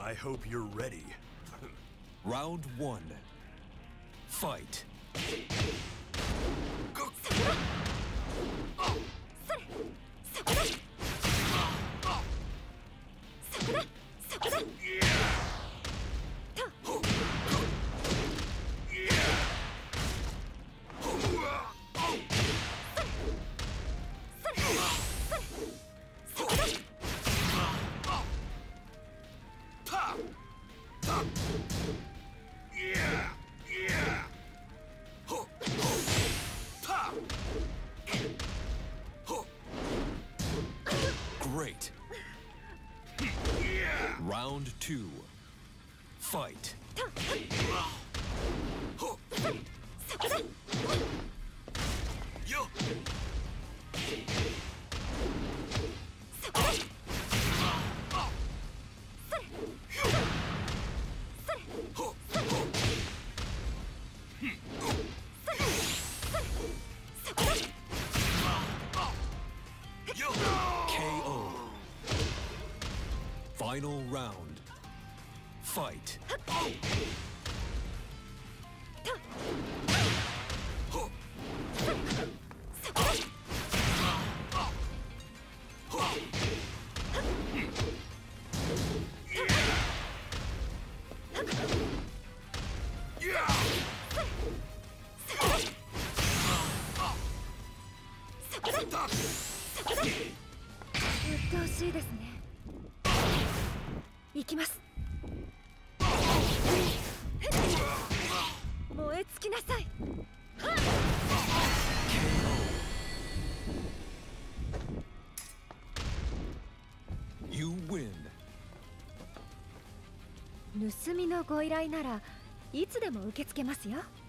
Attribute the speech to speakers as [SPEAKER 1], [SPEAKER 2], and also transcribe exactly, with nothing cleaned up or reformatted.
[SPEAKER 1] I hope you're ready.
[SPEAKER 2] Round one. Fight. Great. Round two. Fight. K O. Final round. Fight.
[SPEAKER 3] 鬱陶しいですね。行きます。燃え尽きなさい。
[SPEAKER 2] You win.
[SPEAKER 3] 盗みのご依頼ならいつでも受け付けますよ。